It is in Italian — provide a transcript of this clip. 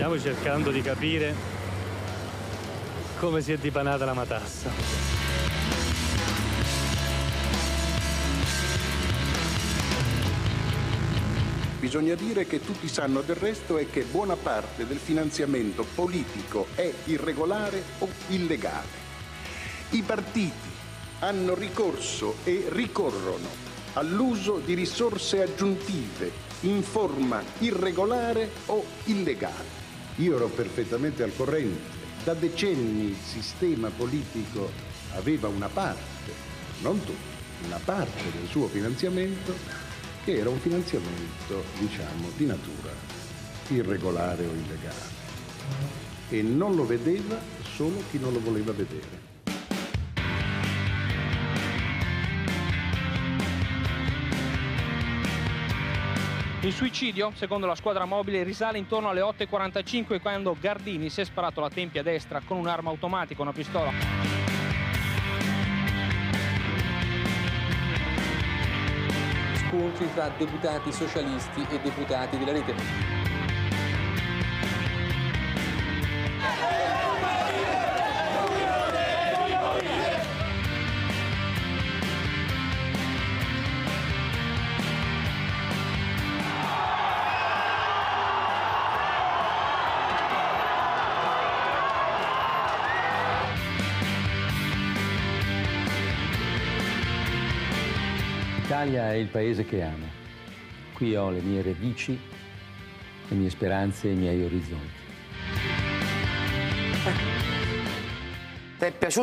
Stiamo cercando di capire come si è dipanata la matassa. Bisogna dire che tutti sanno del resto è che buona parte del finanziamento politico è irregolare o illegale. I partiti hanno ricorso e ricorrono all'uso di risorse aggiuntive in forma irregolare o illegale. Io ero perfettamente al corrente. Da decenni il sistema politico aveva una parte, non tutto, una parte del suo finanziamento che era un finanziamento, diciamo, di natura irregolare o illegale. E non lo vedeva solo chi non lo voleva vedere. Il suicidio, secondo la squadra mobile, risale intorno alle 8:45 quando Gardini si è sparato alla tempia destra con un'arma automatica, una pistola. Scontri tra deputati socialisti e deputati della rete. L'Italia è il paese che amo. Qui ho le mie radici, le mie speranze e i miei orizzonti. Ti è piaciuto?